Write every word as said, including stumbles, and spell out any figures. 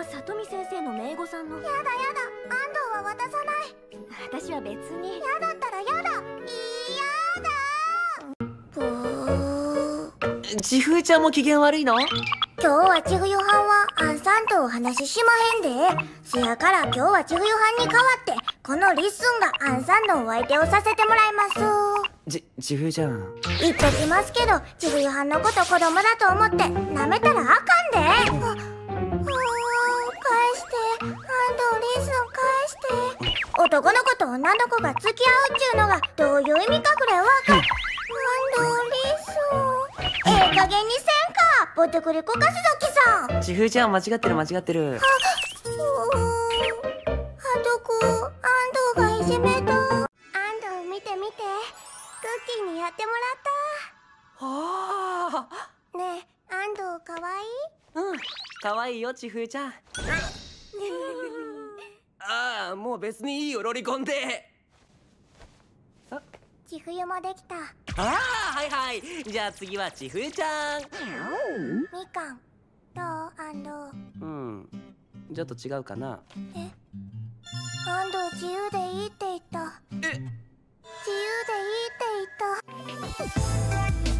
は里見先生の姪御さんの。 やだやだ、安藤は渡さない。 私は別に。 やだったらやだ、いやだ。ぷー。 千冬ちゃんも機嫌悪いの？ 今日はちふゆはんはあんさんとお話ししまへんで。せやから今日はちふゆはんに代わってこのリッスンがあんさんのお相手をさせてもらいます。 ち、千冬ちゃん。 言っときますけど、ちふゆはんのこと子供だと思って舐めたらあかんで。あ、あー、返して、安藤リッスン返して。男の子と女の子が付き合うっちゅうのがどういう意味かくらいわかん。安藤リッスン、ええ加減にせんか、ぼってくりこかすぞきさん。 千冬ちゃん間違ってる間違ってる。 あ、うーん、あとこ、安藤がいじめた。安藤見て見て、クッキーにやってもらった。 あねえ、安藤かわいい？ あ、うん、可愛いよ千冬ちゃん。ああ、もう別にいいよロリコンで。あ、 ちふゆもできた。 ああ、はいはい。じゃあ次は千冬ちゃん。 みかん、どう安藤？ うん、ちょっと違うかな。 え、安藤自由でいいって言った。 え、 自由でいいって言った。